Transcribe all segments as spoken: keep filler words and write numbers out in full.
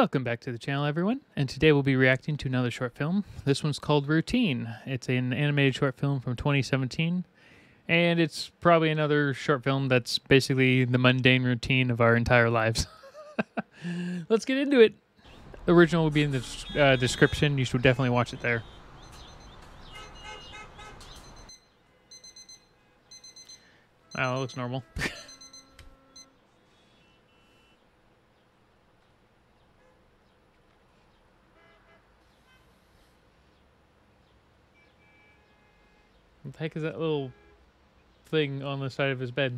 Welcome back to the channel, everyone, and today we'll be reacting to another short film. This one's called Routine. It's an animated short film from twenty seventeen, and it's probably another short film that's basically the mundane routine of our entire lives. Let's get into it. The original will be in the uh, description. You should definitely watch it there. Wow, that looks normal. What the heck is that little thing on the side of his bed?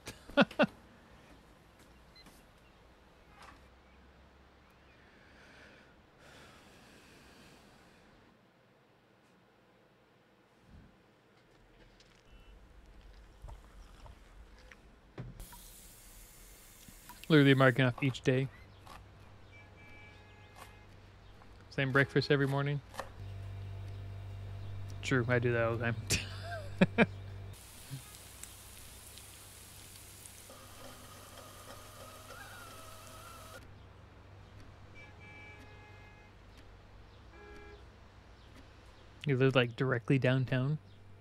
Literally marking off each day. Same breakfast every morning. True, I do that all the time. You live like directly downtown.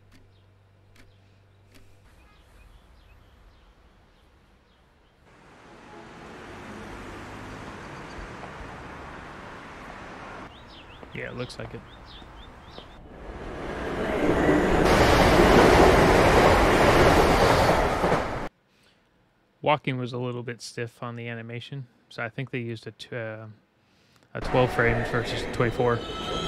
Yeah, it looks like it. Walking was a little bit stiff on the animation, so I think they used a, t uh, a twelve frame versus twenty-four.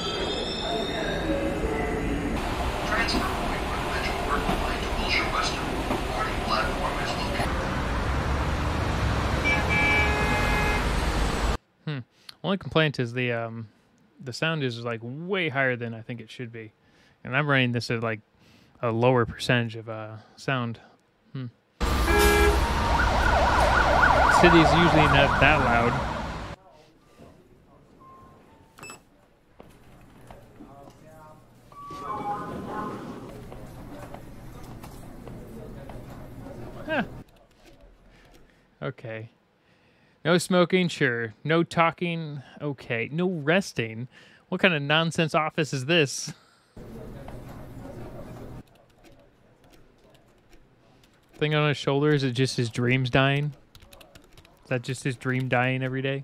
Hmm. Only complaint is the um, the sound is like way higher than I think it should be, and I'm running this at like a lower percentage of uh, sound. Hmm. City's usually not that loud. Huh. Okay. No smoking, sure. No talking, okay. No resting. What kind of nonsense office is this? Thing on his shoulder, is it just his dreams dying? Is that just his dream dying every day?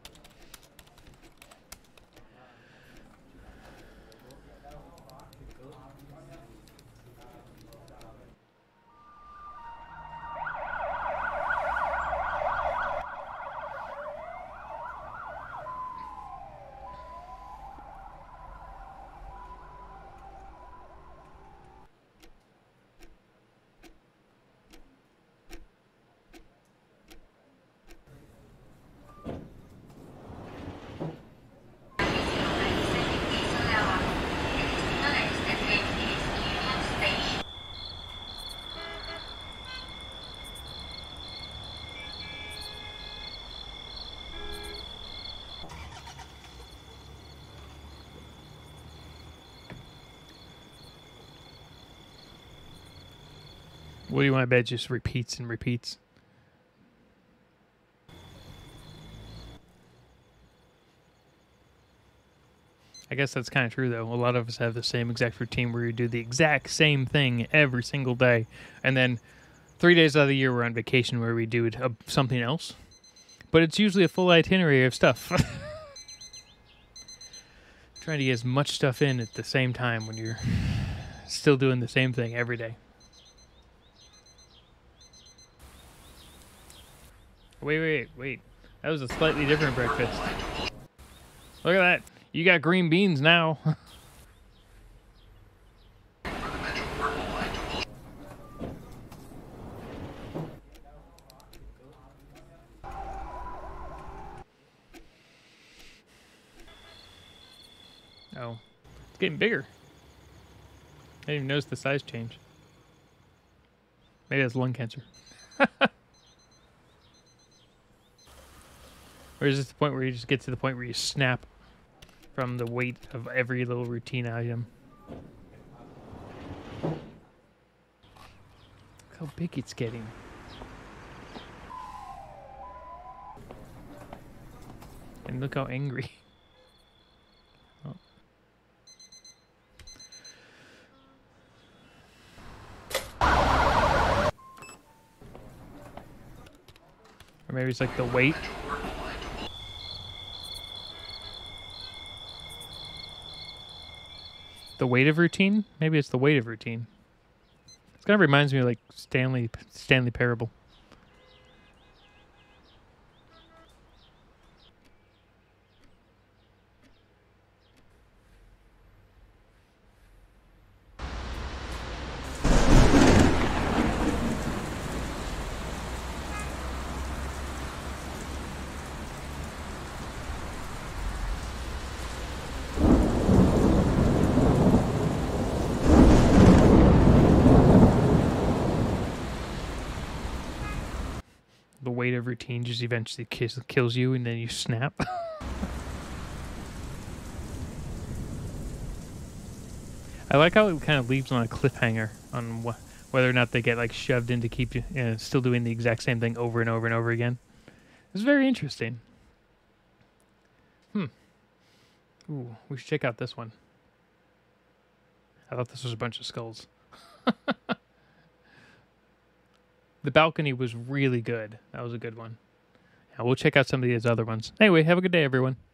What do you want to bet? Just repeats and repeats. I guess that's kind of true, though. A lot of us have the same exact routine where you do the exact same thing every single day. And then three days out of the year, we're on vacation where we do uh, something else. But it's usually a full itinerary of stuff. Trying to get as much stuff in at the same time when you're still doing the same thing every day. Wait, wait, wait. That was a slightly different breakfast. Look at that. You got green beans now. Oh. It's getting bigger. I didn't even notice the size change. Maybe that's lung cancer. Or is this the point where you just get to the point where you snap from the weight of every little routine item? Look how big it's getting. And look how angry. Oh. Or maybe it's like the weight. The weight of routine? Maybe it's the weight of routine. It kind of reminds me of like Stanley Stanley Parable. The weight of routine just eventually kiss, kills you, and then you snap. I like how it kind of leaves on a cliffhanger on wh whether or not they get like shoved in to keep you, you know, still doing the exact same thing over and over and over again. It's very interesting. Hmm. Ooh, we should check out this one. I thought this was a bunch of skulls. The balcony was really good. That was a good one. Yeah, we'll check out some of these other ones. Anyway, have a good day, everyone.